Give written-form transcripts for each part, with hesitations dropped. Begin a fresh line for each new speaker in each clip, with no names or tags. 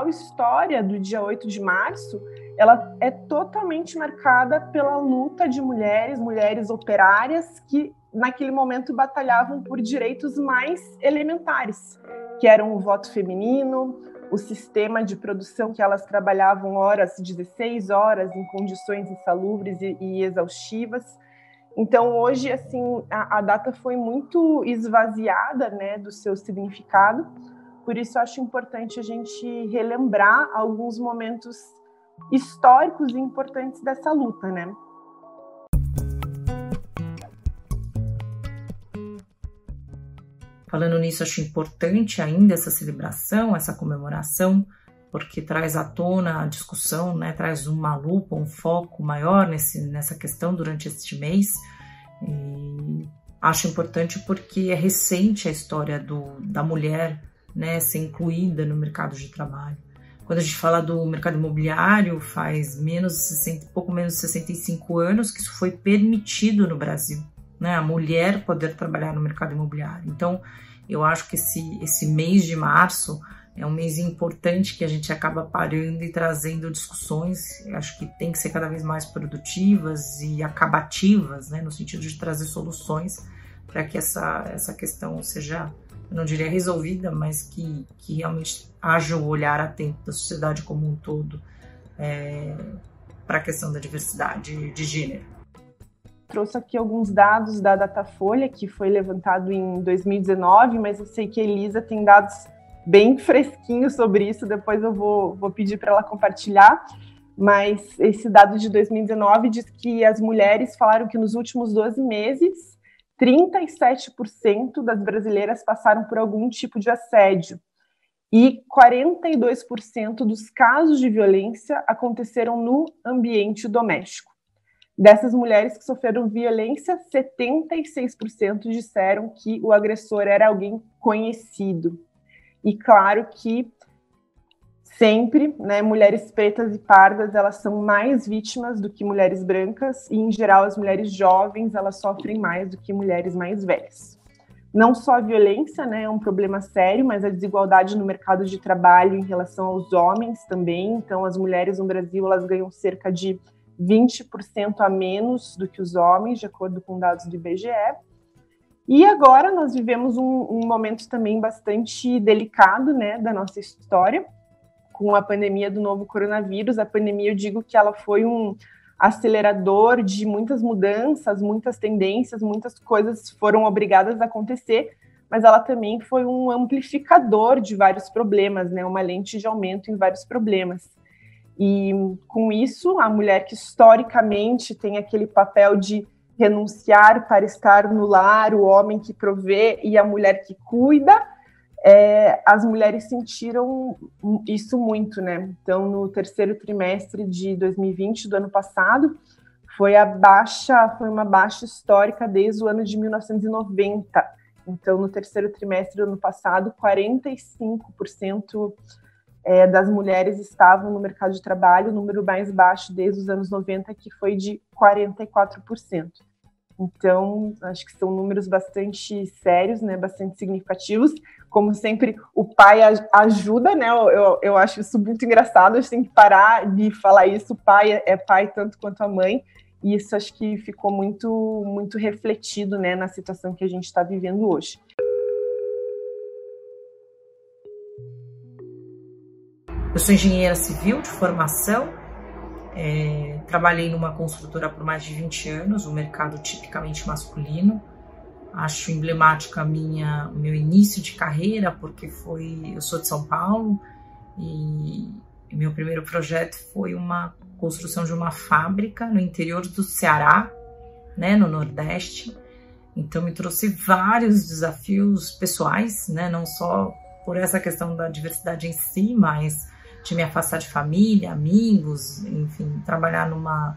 tal história do dia 8 de março, ela é totalmente marcada pela luta de mulheres operárias que naquele momento batalhavam por direitos mais elementares, que eram o voto feminino, o sistema de produção que elas trabalhavam 16 horas em condições insalubres e exaustivas. Então, hoje, assim, a data foi muito esvaziada, né, do seu significado. Por isso, acho importante a gente relembrar alguns momentos históricos e importantes dessa luta, né?
Falando nisso, acho importante ainda essa celebração, essa comemoração, porque traz à tona a discussão, né, traz uma lupa, um foco maior nessa questão durante este mês. E acho importante porque é recente a história da mulher, né, ser incluída no mercado de trabalho. Quando a gente fala do mercado imobiliário, faz pouco menos de 65 anos que isso foi permitido no Brasil, né, a mulher poder trabalhar no mercado imobiliário. Então, eu acho que esse mês de março é um mês importante que a gente acaba parando e trazendo discussões, eu acho que tem que ser cada vez mais produtivas e acabativas, né, no sentido de trazer soluções para que essa questão seja, eu não diria resolvida, mas que realmente haja um olhar atento da sociedade como um todo para a questão da diversidade de gênero.
Trouxe aqui alguns dados da Datafolha, que foi levantado em 2019, mas eu sei que a Elisa tem dados bem fresquinhos sobre isso, depois eu vou pedir para ela compartilhar, mas esse dado de 2019 diz que as mulheres falaram que nos últimos 12 meses, 37% das brasileiras passaram por algum tipo de assédio e 42% dos casos de violência aconteceram no ambiente doméstico. Dessas mulheres que sofreram violência, 76% disseram que o agressor era alguém conhecido. E claro que sempre, né, mulheres pretas e pardas, elas são mais vítimas do que mulheres brancas e, em geral, as mulheres jovens, elas sofrem mais do que mulheres mais velhas. Não só a violência, né, é um problema sério, mas a desigualdade no mercado de trabalho em relação aos homens também. Então, as mulheres no Brasil, elas ganham cerca de 20% a menos do que os homens, de acordo com dados do IBGE. E agora nós vivemos um momento também bastante delicado, né, da nossa história, com a pandemia do novo coronavírus. A pandemia, eu digo que ela foi um acelerador de muitas mudanças, muitas tendências, muitas coisas foram obrigadas a acontecer, mas ela também foi um amplificador de vários problemas, né, uma lente de aumento em vários problemas. E com isso, a mulher que historicamente tem aquele papel de renunciar para estar no lar, o homem que provê e a mulher que cuida, as mulheres sentiram isso muito, né? Então, no terceiro trimestre de 2020, do ano passado, foi uma baixa histórica desde o ano de 1990. Então, no terceiro trimestre do ano passado, 45% das mulheres estavam no mercado de trabalho, o número mais baixo desde os anos 90, que foi de 44%. Então, acho que são números bastante sérios, né, bastante significativos. Como sempre, o pai ajuda, né? Eu acho isso muito engraçado, a gente tem que parar de falar isso, o pai é pai tanto quanto a mãe, e isso acho que ficou muito, muito refletido, né, na situação que a gente está vivendo hoje.
Eu sou engenheira civil de formação, trabalhei numa construtora por mais de 20 anos, um mercado tipicamente masculino. Acho emblemático o meu início de carreira, porque eu sou de São Paulo e meu primeiro projeto foi uma construção de uma fábrica no interior do Ceará, né, no Nordeste. Então me trouxe vários desafios pessoais, né, não só por essa questão da diversidade em si, mas de me afastar de família, amigos, enfim, trabalhar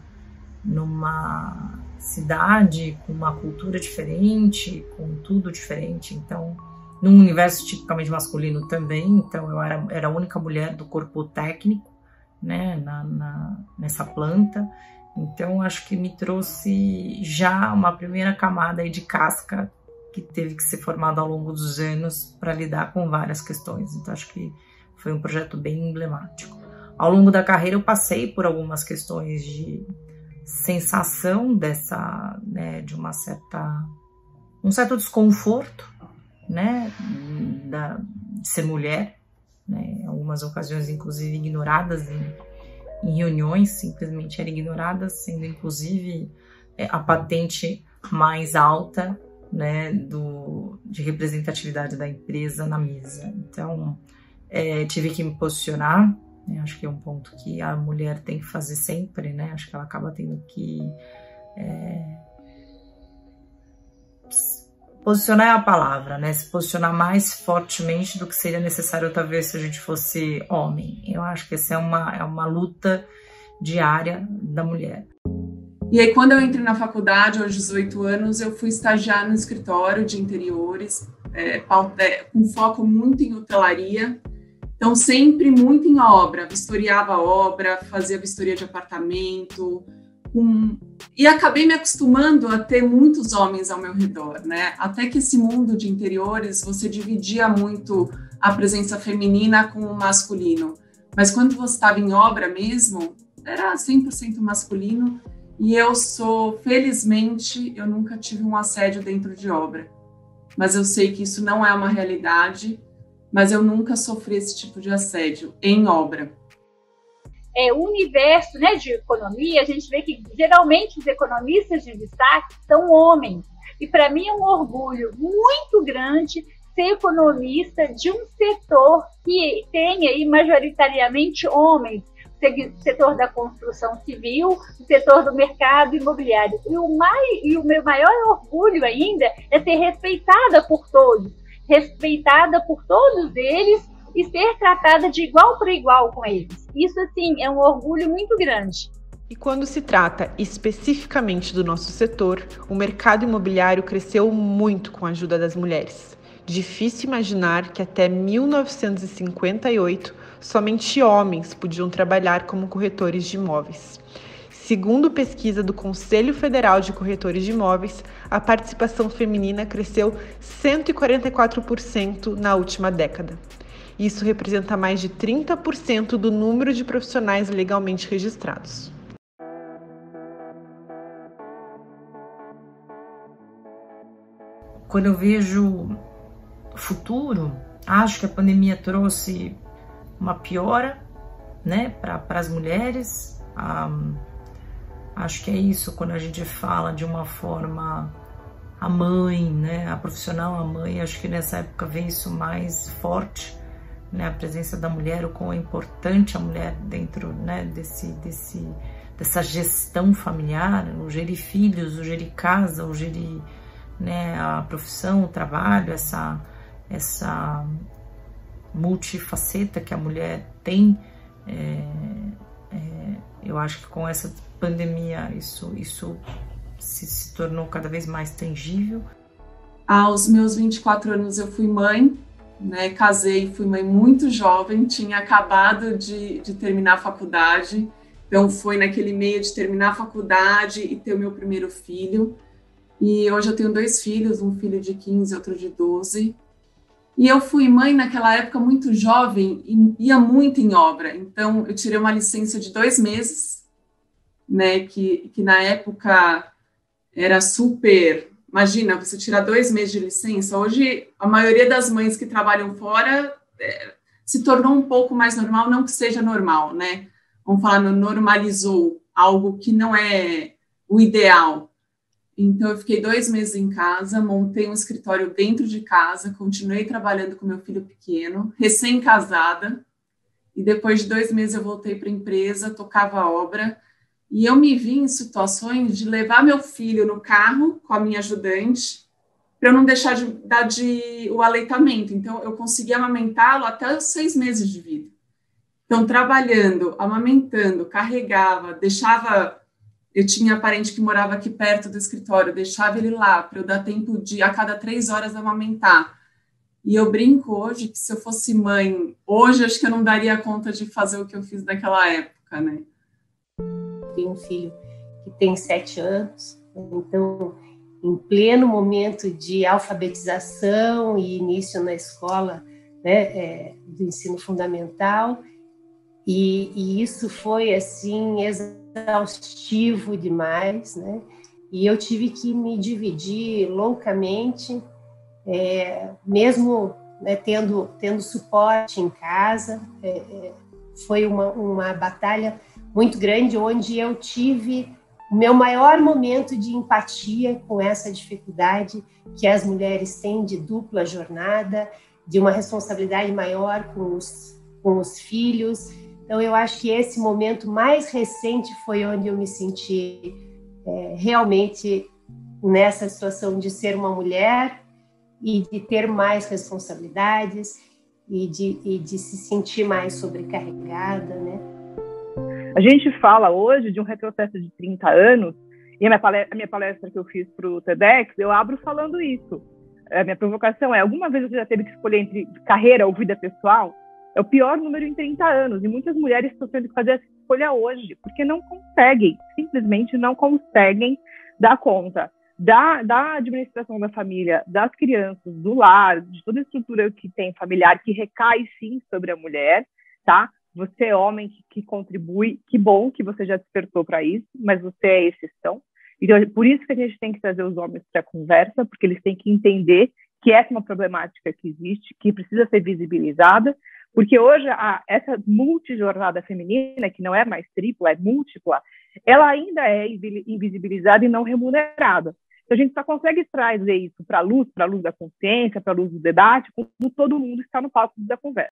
numa cidade com uma cultura diferente, com tudo diferente, então, num universo tipicamente masculino também, então eu era a única mulher do corpo técnico, né, nessa planta, então acho que me trouxe já uma primeira camada aí de casca que teve que ser formada ao longo dos anos para lidar com várias questões, então acho que foi um projeto bem emblemático. Ao longo da carreira eu passei por algumas questões de sensação dessa, né, de um certo desconforto, né, de ser mulher, né, em algumas ocasiões inclusive ignoradas em reuniões, simplesmente eram ignoradas, sendo inclusive a patente mais alta, né, de representatividade da empresa na mesa. Então, tive que me posicionar, né, acho que é um ponto que a mulher tem que fazer sempre, né, acho que ela acaba tendo que posicionar é a palavra, né, se posicionar mais fortemente do que seria necessário talvez se a gente fosse homem. Eu acho que essa é uma luta diária da mulher.
E aí, quando eu entrei na faculdade, aos 18 anos, eu fui estagiar no escritório de interiores, com foco muito em hotelaria. Então, sempre muito em obra, vistoriava a obra, fazia vistoria de apartamento, e acabei me acostumando a ter muitos homens ao meu redor, né? Até que esse mundo de interiores, você dividia muito a presença feminina com o masculino. Mas quando você estava em obra mesmo, era 100% masculino. E felizmente, eu nunca tive um assédio dentro de obra. Mas eu sei que isso não é uma realidade, mas eu nunca sofri esse tipo de assédio em obra.
O universo, né, de economia, a gente vê que geralmente os economistas de destaque são homens. E para mim é um orgulho muito grande ser economista de um setor que tem aí majoritariamente homens. O setor da construção civil, o setor do mercado imobiliário. E o meu maior orgulho ainda é ser respeitada por todos eles e ser tratada de igual para igual com eles. Isso, assim, é um orgulho muito grande.
E quando se trata especificamente do nosso setor, o mercado imobiliário cresceu muito com a ajuda das mulheres. Difícil imaginar que até 1958 somente homens podiam trabalhar como corretores de imóveis. Segundo pesquisa do Conselho Federal de Corretores de Imóveis, a participação feminina cresceu 144% na última década. Isso representa mais de 30% do número de profissionais legalmente registrados.
Quando eu vejo o futuro, acho que a pandemia trouxe uma piora, né, para as mulheres. Acho que é isso quando a gente fala de uma forma a mãe, né, a profissional, a mãe. Acho que nessa época veio isso mais forte, né, a presença da mulher, o quão é importante a mulher dentro, né, dessa gestão familiar, o gerir filhos, o gerir casa, o gerir, né, a profissão, o trabalho, essa multifaceta que a mulher tem. Eu acho que com essa pandemia isso se tornou cada vez mais tangível.
Aos meus 24 anos eu fui mãe, né, casei, fui mãe muito jovem, tinha acabado de terminar a faculdade, então foi naquele meio de terminar a faculdade e ter o meu primeiro filho. E hoje eu tenho 2 filhos, um filho de 15 e outro de 12. E eu fui mãe naquela época muito jovem e ia muito em obra. Então, eu tirei uma licença de 2 meses, né, que na época era super... Imagina, você tirar 2 meses de licença. Hoje, a maioria das mães que trabalham fora se tornou um pouco mais normal, não que seja normal, né? Vamos falar, normalizou algo que não é o ideal. Então, eu fiquei 2 meses em casa, montei um escritório dentro de casa, continuei trabalhando com meu filho pequeno, recém-casada, e depois de 2 meses eu voltei para a empresa, tocava a obra, e eu me vi em situações de levar meu filho no carro com a minha ajudante, para eu não deixar de dar o aleitamento. Então, eu conseguia amamentá-lo até os 6 meses de vida. Então, trabalhando, amamentando, carregava, deixava... Eu tinha parente que morava aqui perto do escritório, deixava ele lá para eu dar tempo de, a cada 3 horas, amamentar. E eu brinco hoje que se eu fosse mãe, hoje acho que eu não daria conta de fazer o que eu fiz naquela época, né?
Tenho um filho que tem 7 anos, então, em pleno momento de alfabetização e início na escola, né, do ensino fundamental, e isso foi, assim, exaustivo demais, né? E eu tive que me dividir loucamente, mesmo, né, tendo suporte em casa. Foi uma batalha muito grande, onde eu tive o meu maior momento de empatia com essa dificuldade que as mulheres têm de dupla jornada, de uma responsabilidade maior com os filhos. Então, eu acho que esse momento mais recente foi onde eu me senti realmente nessa situação de ser uma mulher e de ter mais responsabilidades e de se sentir mais sobrecarregada, né?
A gente fala hoje de um retrocesso de 30 anos, e a minha palestra que eu fiz para o TEDx, eu abro falando isso. A minha provocação é: alguma vez você já teve que escolher entre carreira ou vida pessoal? É o pior número em 30 anos, e muitas mulheres estão tendo que fazer essa escolha hoje, porque não conseguem, simplesmente não conseguem dar conta da administração da família, das crianças, do lar, de toda a estrutura que tem familiar, que recai sim sobre a mulher, tá? Você é homem que contribui, que bom que você já despertou para isso, mas você é exceção. Então, por isso que a gente tem que trazer os homens para a conversa, porque eles têm que entender que essa é uma problemática que existe, que precisa ser visibilizada, porque hoje essa multijornada feminina, que não é mais tripla, é múltipla, ela ainda é invisibilizada e não remunerada. Então, a gente só consegue trazer isso para a luz da consciência, para a luz do debate, quando todo mundo está no palco da conversa.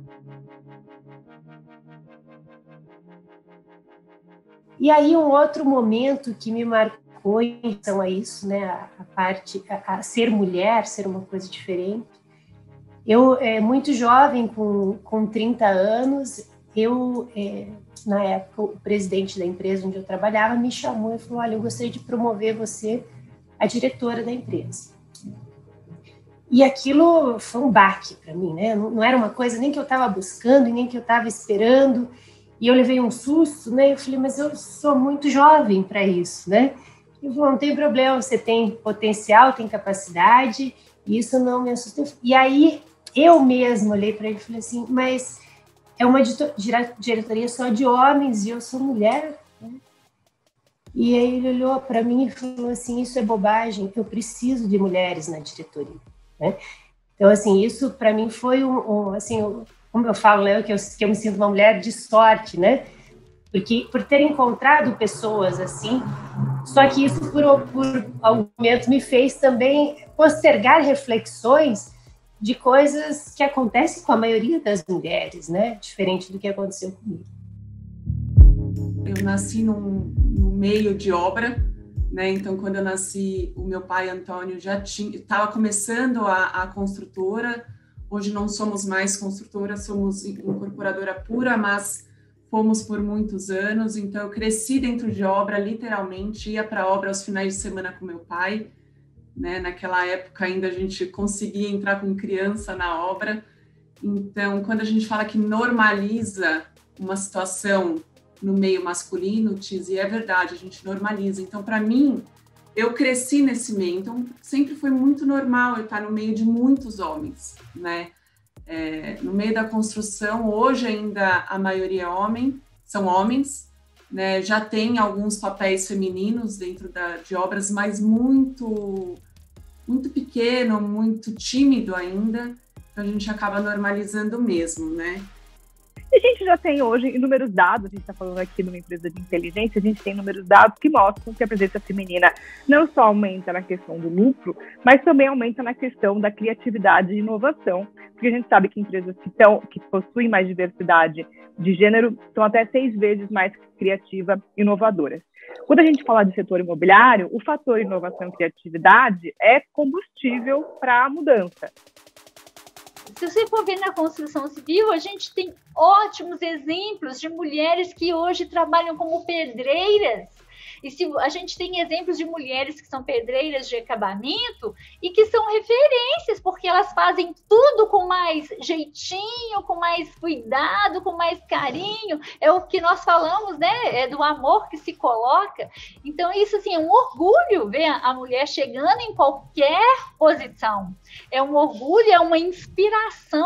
E aí, um outro momento que me marcou em relação a isso, né, a ser mulher, ser uma coisa diferente. Eu, muito jovem, com 30 anos, na época, o presidente da empresa onde eu trabalhava me chamou e falou: olha, eu gostaria de promover você a diretora da empresa. E aquilo foi um baque para mim, né? Não era uma coisa nem que eu estava buscando e nem que eu estava esperando. E eu levei um susto, né? Eu falei: mas eu sou muito jovem para isso, né? Ele falou: não tem problema, você tem potencial, tem capacidade, e isso não me assustou. E aí eu mesma olhei para ele e falei assim: mas é uma diretoria só de homens e eu sou mulher, né? E aí ele olhou para mim e falou assim: isso é bobagem, eu preciso de mulheres na diretoria, né? Então, assim, isso para mim foi assim, como eu falo, né, que eu me sinto uma mulher de sorte, né? Porque por ter encontrado pessoas assim, só que isso por algum momento me fez também postergar reflexões de coisas que acontecem com a maioria das mulheres, né? Diferente do que aconteceu comigo.
Eu nasci no meio de obra, né? Então, quando eu nasci, o meu pai, Antônio, já estava começando a construtora. Hoje não somos mais construtora, somos incorporadora pura, mas fomos por muitos anos. Então, eu cresci dentro de obra, literalmente, ia para a obra aos finais de semana com meu pai, né? Naquela época ainda a gente conseguia entrar com criança na obra. Então, quando a gente fala que normaliza uma situação no meio masculino, Tizi, é verdade, a gente normaliza. Então, para mim, eu cresci nesse meio, então sempre foi muito normal eu estar no meio de muitos homens, né? No meio da construção, hoje ainda a maioria são homens, né? Já tem alguns papéis femininos dentro de obras, mas muito, muito pequeno, muito tímido ainda, então a gente acaba normalizando mesmo, né?
E a gente já tem hoje inúmeros dados, a gente está falando aqui numa empresa de inteligência, a gente tem inúmeros dados que mostram que a presença feminina não só aumenta na questão do lucro, mas também aumenta na questão da criatividade e inovação, porque a gente sabe que empresas que possuem mais diversidade de gênero são até 6 vezes mais criativas e inovadoras. Quando a gente fala de setor imobiliário, o fator inovação e criatividade é combustível para a mudança.
Se você for ver na construção civil, a gente tem ótimos exemplos de mulheres que hoje trabalham como pedreiras. E se a gente tem exemplos de mulheres que são pedreiras de acabamento e que são referências, porque elas fazem tudo com mais jeitinho, com mais cuidado, com mais carinho. É o que nós falamos, né? É do amor que se coloca. Então, isso assim, é um orgulho ver a mulher chegando em qualquer posição. É um orgulho, é uma inspiração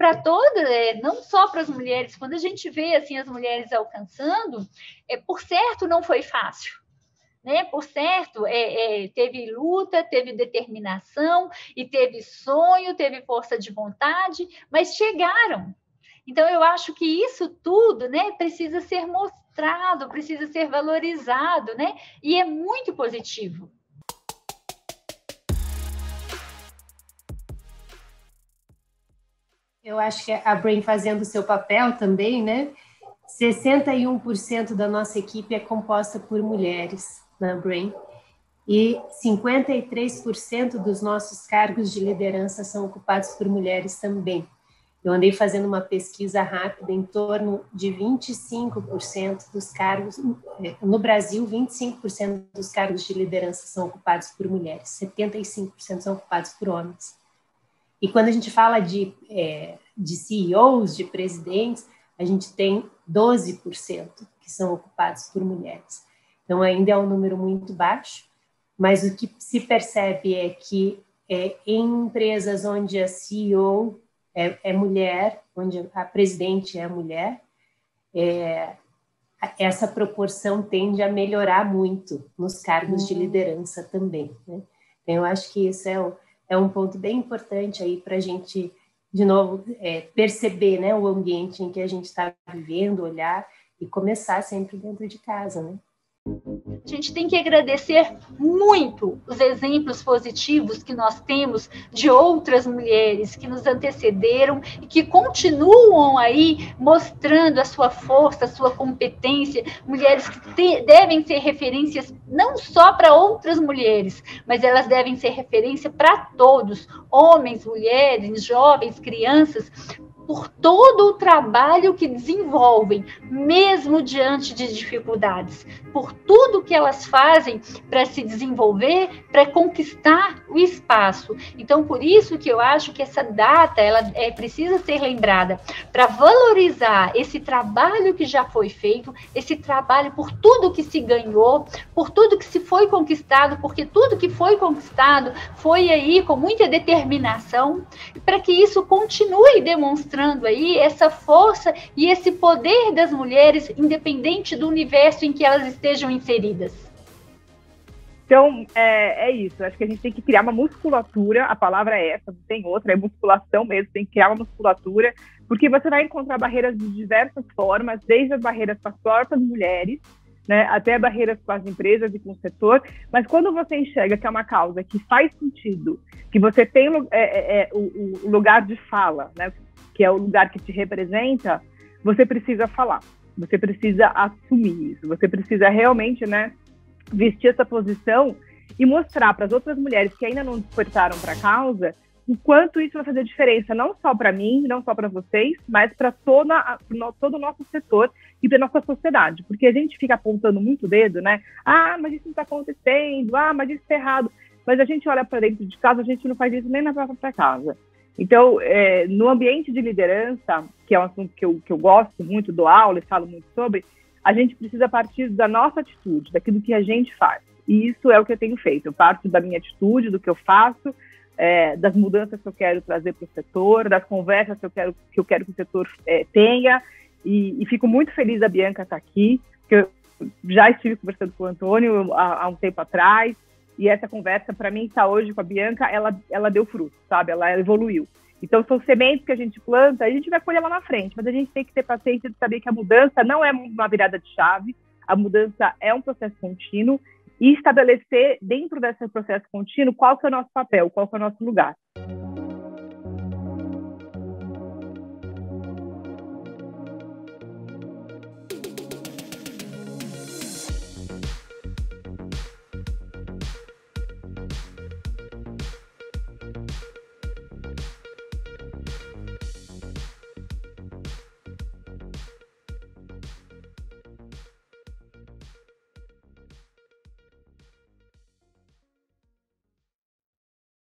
para todas, não só para as mulheres. Quando a gente vê assim as mulheres alcançando, por certo não foi fácil, né? Por certo, teve luta, teve determinação, e teve sonho, teve força de vontade, mas chegaram. Então, eu acho que isso tudo, né, precisa ser mostrado, precisa ser valorizado, né? E é muito positivo.
Eu acho que a Brain fazendo o seu papel também, né? 61% da nossa equipe é composta por mulheres na Brain e 53% dos nossos cargos de liderança são ocupados por mulheres também. Eu andei fazendo uma pesquisa rápida, em torno de 25% dos cargos, no Brasil, 25% dos cargos de liderança são ocupados por mulheres, 75% são ocupados por homens. E quando a gente fala de CEOs, de presidentes, a gente tem 12% que são ocupados por mulheres. Então, ainda é um número muito baixo, mas o que se percebe é que em empresas onde a CEO é mulher, onde a presidente é mulher, essa proporção tende a melhorar muito nos cargos de liderança também, né? Então, eu acho que isso é um ponto bem importante aí para a gente, de novo, perceber, né, o ambiente em que a gente está vivendo, olhar e começar sempre dentro de casa, né?
A gente tem que agradecer muito os exemplos positivos que nós temos de outras mulheres que nos antecederam e que continuam aí mostrando a sua força, a sua competência, mulheres que devem ser referências não só para outras mulheres, mas elas devem ser referência para todos, homens, mulheres, jovens, crianças, por todo o trabalho que desenvolvem, mesmo diante de dificuldades, por tudo que elas fazem para se desenvolver, para conquistar o espaço. Então, por isso que eu acho que essa data ela precisa ser lembrada, para valorizar esse trabalho que já foi feito, esse trabalho por tudo que se ganhou, por tudo que se foi conquistado, porque tudo que foi conquistado foi aí com muita determinação, para que isso continue demonstrando aí essa força e esse poder das mulheres, independente do universo em que elas estejam inseridas.
Então, é isso. Acho que a gente tem que criar uma musculatura, a palavra é essa, não tem outra, é musculação mesmo, tem que criar uma musculatura, porque você vai encontrar barreiras de diversas formas, desde as barreiras com as próprias mulheres, né, até barreiras com as empresas e com o setor, mas quando você enxerga que é uma causa que faz sentido, que você tem o lugar de fala, né, que é o lugar que te representa, você precisa falar, você precisa assumir isso, você precisa realmente, né, vestir essa posição e mostrar para as outras mulheres que ainda não despertaram para a causa o quanto isso vai fazer diferença, não só para mim, não só para vocês, mas para todo o nosso setor e para nossa sociedade, porque a gente fica apontando muito o dedo, né? Ah, mas isso não está acontecendo, ah, mas isso está errado, mas a gente olha para dentro de casa, a gente não faz isso nem na própria casa. Então, no ambiente de liderança, que é um assunto que eu gosto muito, dou aula e falo muito sobre, a gente precisa partir da nossa atitude, daquilo que a gente faz. E isso é o que eu tenho feito. Eu parto da minha atitude, do que eu faço, das mudanças que eu quero trazer para o setor, das conversas que eu quero que o setor tenha. E fico muito feliz da Bianca estar aqui, porque eu já estive conversando com o Antônio há um tempo atrás, e essa conversa, para mim, está hoje com a Bianca, ela deu fruto, sabe? Ela evoluiu. Então, são sementes que a gente planta, a gente vai colher lá na frente, mas a gente tem que ter paciência de saber que a mudança não é uma virada de chave, a mudança é um processo contínuo, e estabelecer dentro desse processo contínuo qual que é o nosso papel, qual que é o nosso lugar.